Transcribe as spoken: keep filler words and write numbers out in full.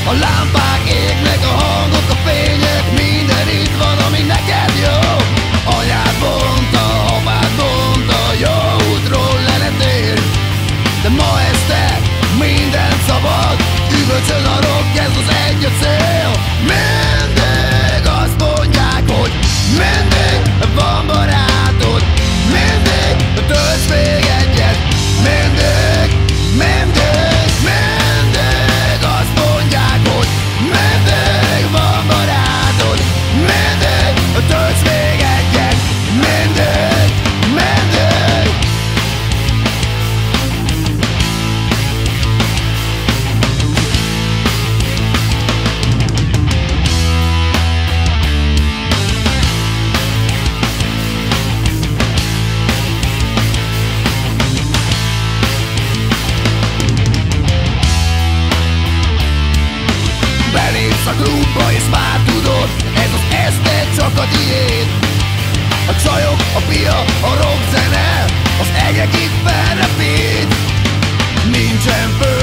A lámpák égnek, a hangok, a fények, minden itt van, ami neked jó. Anyád mondta, apád mondta, jó útról le ne térj. De ma este minden szabad, üvölcsön a rock, ez az egy a cél. Mindig azt mondják, hogy mindig van barátod, mindig tölts még egyet, mindig, mindig, mindig azt mondják, hogy mindig van barátod, mindig tölts még egyet, mindig, mindig. Belépsz a klubba és már tudod, ez az este csak a tiéd. A csajok, a pia, a rockzene, az egek itt felrepít. Nincsen föl